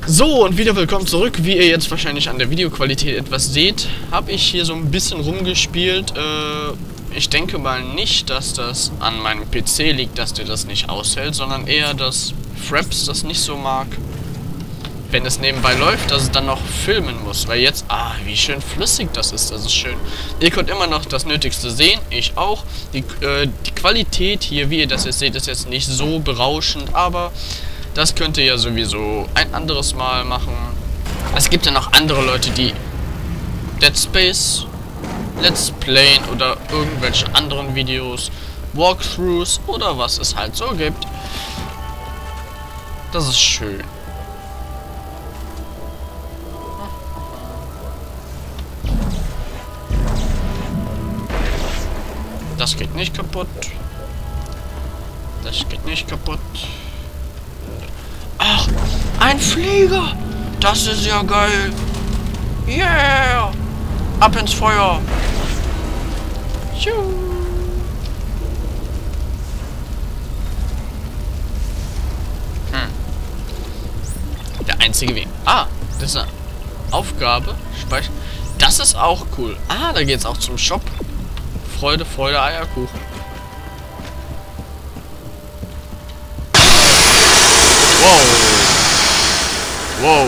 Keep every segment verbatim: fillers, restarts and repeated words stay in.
So, und wieder willkommen zurück. Wie ihr jetzt wahrscheinlich an der Videoqualität etwas seht, habe ich hier so ein bisschen rumgespielt. Äh, ich denke mal nicht, dass das an meinem P C liegt, dass der das nicht aushält, sondern eher, dass Fraps das nicht so mag, wenn es nebenbei läuft, dass es dann noch filmen muss. Weil jetzt, ah, wie schön flüssig das ist, das ist schön. Ihr könnt immer noch das Nötigste sehen, ich auch. Die, äh, die Qualität hier, wie ihr das jetzt seht, ist jetzt nicht so berauschend, aber das könnt ihr ja sowieso ein anderes Mal machen. Es gibt ja noch andere Leute, die Dead Space Let's Playen oder irgendwelche anderen Videos, Walkthroughs oder was es halt so gibt. Das ist schön. Das geht nicht kaputt. Das geht nicht kaputt. Ach, ein Flieger! Das ist ja geil! Yeah! Ab ins Feuer! Tschu. Hm. Der einzige Weg. Ah, das ist eine Aufgabe. Speichern. Das ist auch cool. Ah, da geht's auch zum Shop. Freude, Freude, Eierkuchen. Wow. Wow.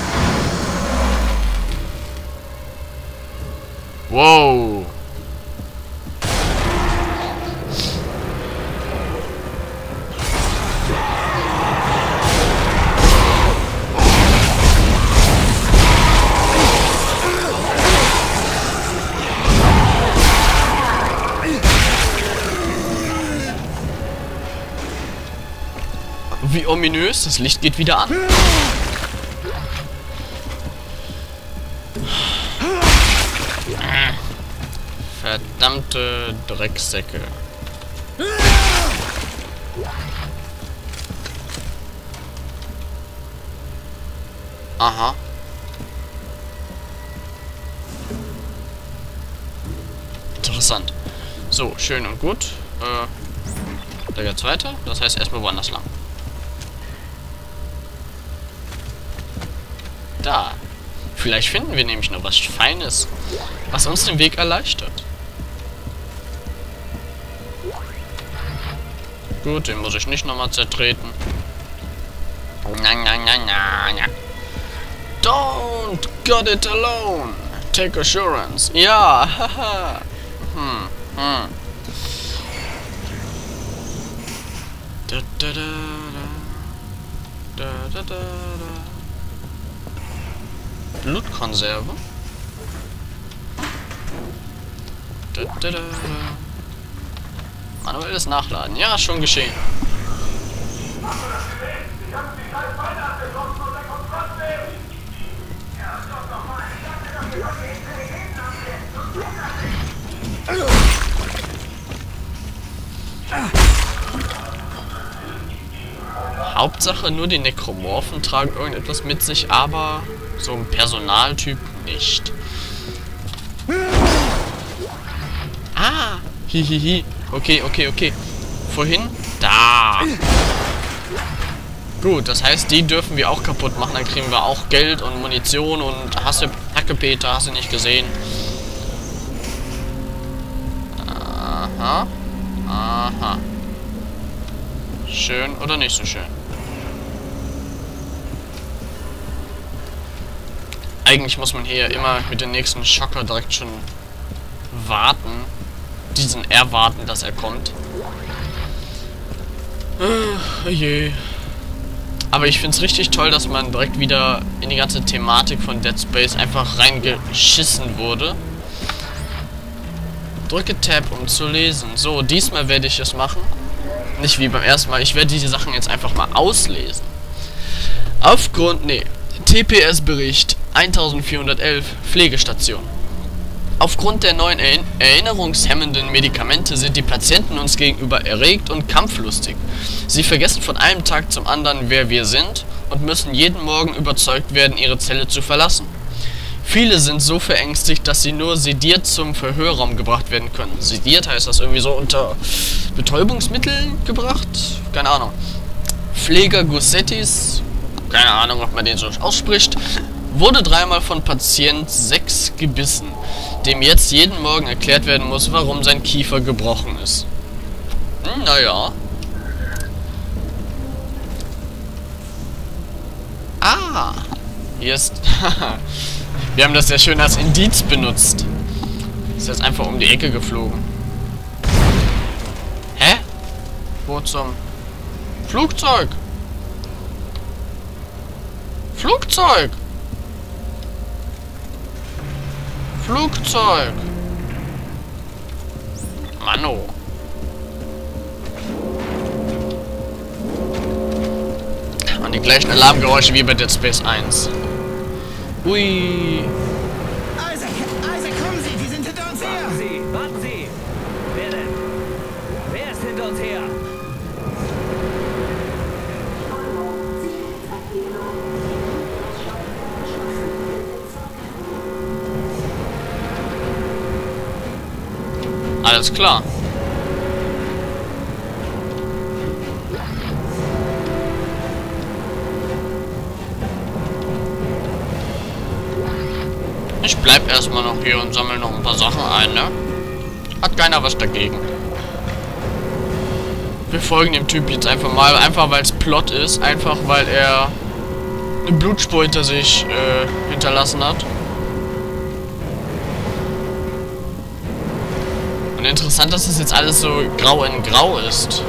Wow. Wie ominös, das Licht geht wieder an. Verdammte Drecksäcke. Aha. Interessant. So, schön und gut. Äh, da geht's weiter. Das heißt erstmal woanders lang. Da. Vielleicht finden wir nämlich noch was Feines, was uns den Weg erleichtert. Gut, den muss ich nicht nochmal zertreten. Na, na, na, na, na. Don't got it alone. Take assurance. Ja, haha. Hm, hm. Da, da, da, da. Da, da, da, da. Blutkonserve. Da, da, da. Manuelles Nachladen. Ja, schon geschehen. Hauptsache nur die Nekromorphen tragen irgendetwas mit sich, aber so ein Personaltyp nicht. Ah! Hihihi. Okay, okay, okay. Vorhin? Da! Gut, das heißt, die dürfen wir auch kaputt machen. Dann kriegen wir auch Geld und Munition und Hasse, Hackepeter, hast du nicht gesehen. Aha. Aha. Schön oder nicht so schön? Eigentlich muss man hier immer mit dem nächsten Schocker direkt schon warten. Diesen erwarten, dass er kommt. Oh je. Aber ich finde es richtig toll, dass man direkt wieder in die ganze Thematik von Dead Space einfach reingeschissen wurde. Drücke Tab, um zu lesen. So, diesmal werde ich es machen. Nicht wie beim ersten Mal. Ich werde diese Sachen jetzt einfach mal auslesen. Aufgrund... Nee. T P S-Bericht eintausendvierhundertelf Pflegestation. Aufgrund der neuen Erinner erinnerungshemmenden Medikamente sind die Patienten uns gegenüber erregt und kampflustig. Sie vergessen von einem Tag zum anderen, wer wir sind und müssen jeden Morgen überzeugt werden, ihre Zelle zu verlassen. Viele sind so verängstigt, dass sie nur sediert zum Verhörraum gebracht werden können. Sediert heißt das irgendwie so unter Betäubungsmitteln gebracht? Keine Ahnung. Pfleger Gussettis keine Ahnung, ob man den so ausspricht, wurde dreimal von Patient sechs gebissen, dem jetzt jeden Morgen erklärt werden muss, warum sein Kiefer gebrochen ist. Hm, naja. Ah, hier ist... Wir haben das sehr schön als Indiz benutzt. Ist jetzt einfach um die Ecke geflogen. Hä? Wo zum... Flugzeug! Flugzeug! Flugzeug! Manno! Und die gleichen Alarmgeräusche wie bei Dead Space eins. Ui! Isaac! Isaac, kommen Sie! Die sind hinter uns her! Warten Sie! Warten Sie! Wer denn? Wer ist hinter uns her? Alles klar. Ich bleib erstmal noch hier und sammle noch ein paar Sachen ein, ne? Hat keiner was dagegen. Wir folgen dem Typ jetzt einfach mal, einfach weil es Plot ist, einfach weil er eine Blutspur hinter sich äh, hinterlassen hat. Und interessant, dass das jetzt alles so grau in grau ist.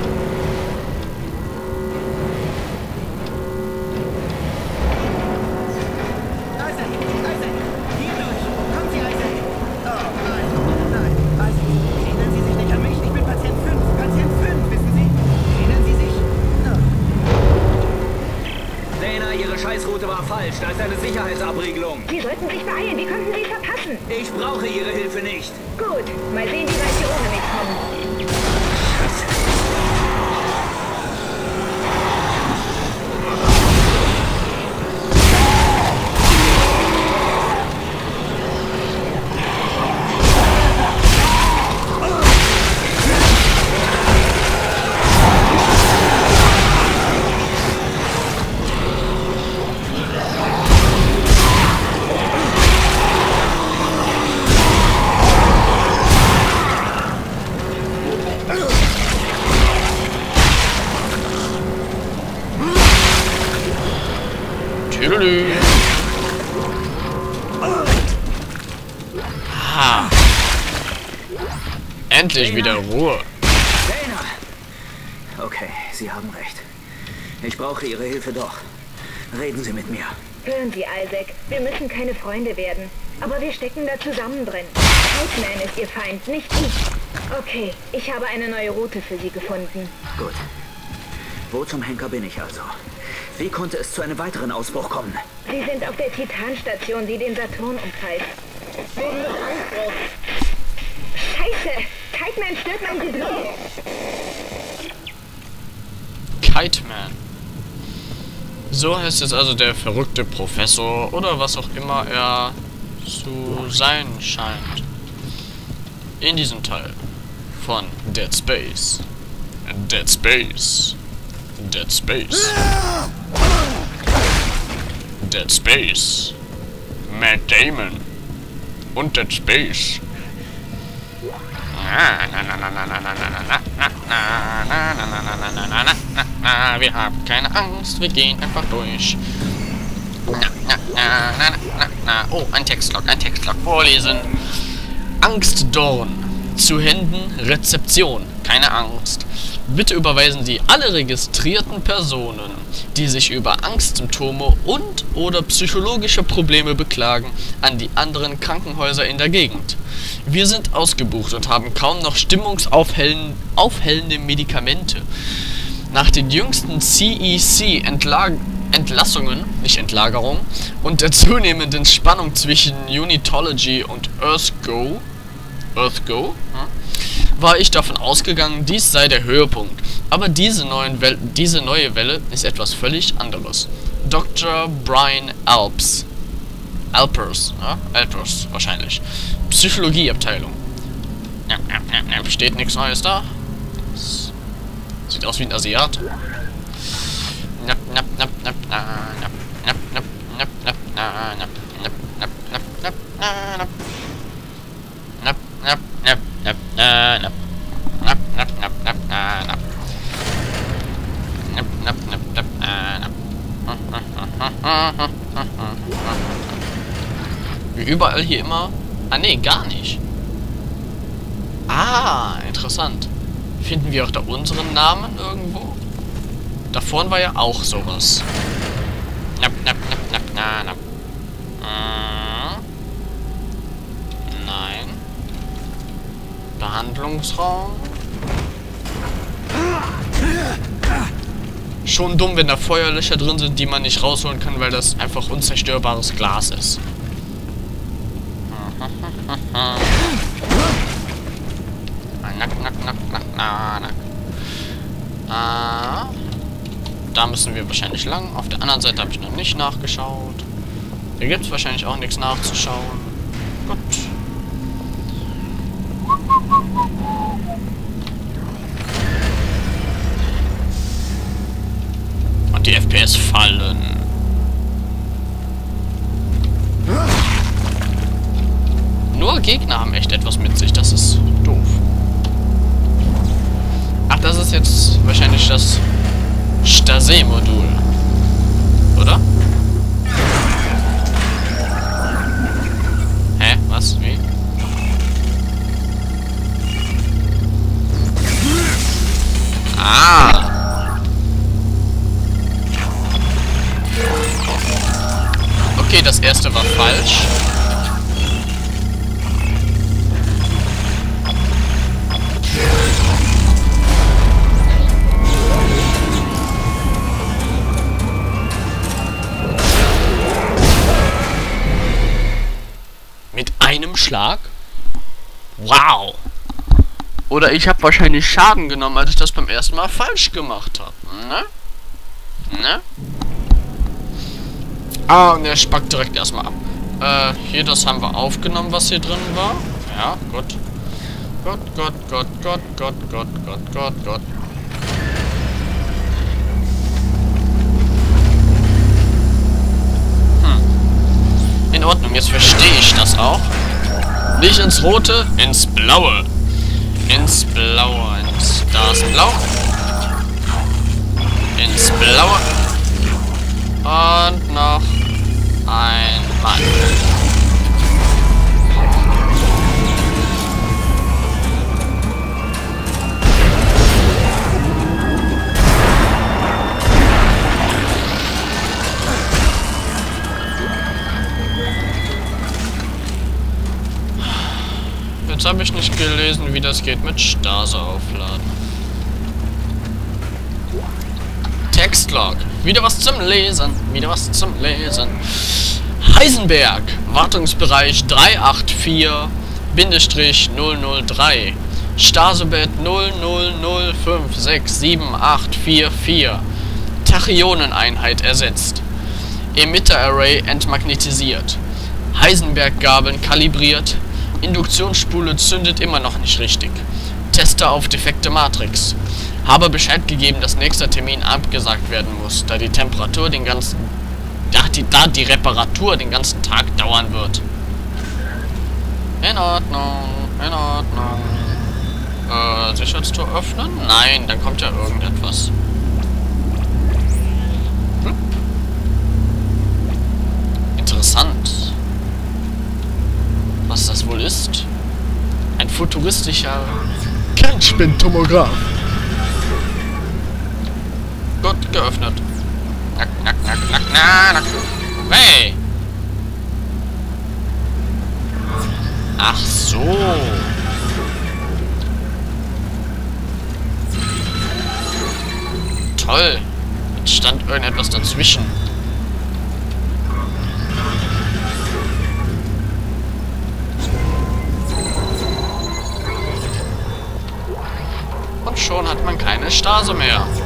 Isaac! Isaac! Hier durch! Kommen Sie, Isaac! Oh, nein! Nein! Isaac! Erinnern Sie sich nicht an mich? Ich bin Patient fünf! Patient fünf, wissen Sie? Erinnern Sie sich? Oh. Dana, Ihre Scheißroute war falsch. Da ist eine Sicherheitsabriegelung. Sie sollten sich beeilen, wie konnten Sie verpassen? Ich brauche Ihre Hilfe nicht. Gut, mal sehen, wie weit Sie ohne mich kommen. Tüdelü. Ah. Endlich wieder Ruhe. Dana! Okay, Sie haben recht. Ich brauche Ihre Hilfe doch. Reden Sie mit mir. Hören Sie, Isaac, wir müssen keine Freunde werden. Aber wir stecken da zusammen drin. Outman ist Ihr Feind, nicht ich. Okay, ich habe eine neue Route für Sie gefunden. Gut. Wo zum Henker bin ich also? Wie konnte es zu einem weiteren Ausbruch kommen? Sie sind auf der Titanstation, die den Saturn umkreist. Wegen des Ausbruchs. Scheiße! Kiteman stört mein Signal. Kiteman. So heißt es also der verrückte Professor oder was auch immer er zu sein scheint. In diesem Teil von Dead Space. Dead Space. Dead Space. Dead Space. Matt Damon. Und Dead Space. Wir haben keine Angst, wir gehen einfach durch. Oh, ein Textlog, ein Textlog. Vorlesen. Angstdorn. Zu Händen Rezeption. Keine Angst. Bitte überweisen Sie alle registrierten Personen, die sich über Angstsymptome und oder psychologische Probleme beklagen, an die anderen Krankenhäuser in der Gegend. Wir sind ausgebucht und haben kaum noch stimmungsaufhellende Medikamente. Nach den jüngsten C E C-Entlassungen, nicht Entlagerung, und der zunehmenden Spannung zwischen Unitology und EarthGo, EarthGo, hm? war ich davon ausgegangen, dies sei der Höhepunkt. Aber diese, neuen Wel diese neue Welle ist etwas völlig anderes. Doktor Brian Alps. Alpers, ja? Alpers wahrscheinlich. Psychologieabteilung. Ja, ja, ja, ja, steht nichts Neues da. Sieht aus wie ein Asiat. Nap, nap, nap, nap, nap, Wie überall hier immer. Ah nee, gar nicht. Ah, interessant. Finden wir auch da unseren Namen irgendwo? Da vorne war ja auch sowas. Nap, nap, nap, nap, na, nap. Hm. Nein. Behandlungsraum. Schon dumm, wenn da Feuerlöcher drin sind, die man nicht rausholen kann, weil das einfach unzerstörbares Glas ist. Nack, nack, nack, nack, nack. Ah. Da müssen wir wahrscheinlich lang. Auf der anderen Seite habe ich noch nicht nachgeschaut. Hier gibt es wahrscheinlich auch nichts nachzuschauen. Gut. Und die F P S fallen. Nur Gegner haben echt etwas mit sich. Das ist doof. Ach, das ist jetzt wahrscheinlich das Stase-Modul. Oder? Hä? Was? Wie? Ah! Okay, das erste war falsch. Mit einem Schlag? Wow! Oder ich habe wahrscheinlich Schaden genommen, als ich das beim ersten Mal falsch gemacht habe. Ne? Ne? Ah, und er spackt direkt erstmal ab. Äh, hier, das haben wir aufgenommen, was hier drin war. Ja, gut. Gott, Gott, Gott, Gott, Gott, Gott, Gott, Gott, Gott. In Ordnung, jetzt verstehe ich das auch. Nicht ins Rote, ins Blaue. Ins Blaue, ins... Da ist ein Blau. Ins Blaue. Und noch ein Mann. Jetzt habe ich nicht gelesen, wie das geht mit Stase aufladen. Textlog. Wieder was zum Lesen. Wieder was zum Lesen. Heisenberg. Wartungsbereich drei acht vier null null drei. Stasebett null null null fünf sechs sieben acht vier vier. Tachyoneneinheit ersetzt. Emitter-Array entmagnetisiert. Heisenberg-Gabeln kalibriert. Induktionsspule zündet immer noch nicht richtig. Tester auf defekte Matrix. Habe Bescheid gegeben, dass nächster Termin abgesagt werden muss, da die Temperatur den ganzen... Ja, die, da die Reparatur den ganzen Tag dauern wird. In Ordnung, in Ordnung. Äh, Sicherheitstor öffnen? Nein, dann kommt ja irgendetwas. Hm? Interessant. Was das wohl ist? Ein futuristischer Kernspintomograph. Gut, geöffnet. Nack, nack, nack, nack, nack, nack. Hey! Ach so. Toll. Jetzt stand irgendetwas dazwischen. Und schon hat man keine Stase mehr.